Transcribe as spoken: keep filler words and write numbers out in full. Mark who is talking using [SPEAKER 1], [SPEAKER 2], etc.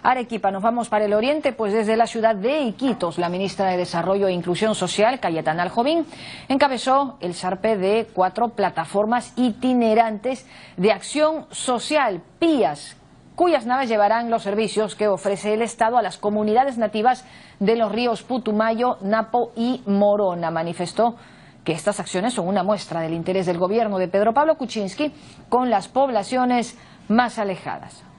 [SPEAKER 1] Arequipa, nos vamos para el oriente, pues desde la ciudad de Iquitos, la ministra de Desarrollo e Inclusión Social, Cayetana Aljovín, encabezó el zarpe de cuatro plataformas itinerantes de acción social, P I As, cuyas naves llevarán los servicios que ofrece el Estado a las comunidades nativas de los ríos Putumayo, Napo y Morona. Manifestó que estas acciones son una muestra del interés del gobierno de Pedro Pablo Kuczynski con las poblaciones más alejadas.